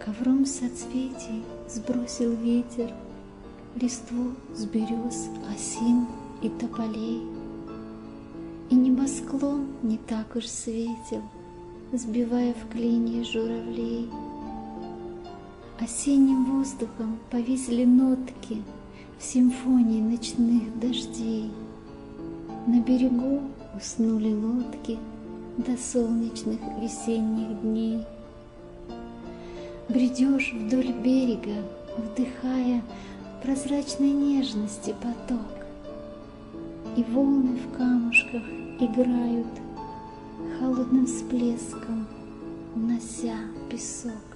Ковром соцветий сбросил ветер листву с берез, осин и тополей, и небосклон не так уж светел, сбивая в клинья журавлей. Осенним воздухом повисли нотки в симфонии ночных дождей. На берегу уснули лодки до солнечных весенних дней. Бредешь вдоль берега, вдыхая прозрачной нежности поток, и волны в камушках играют холодным всплеском, унося песок.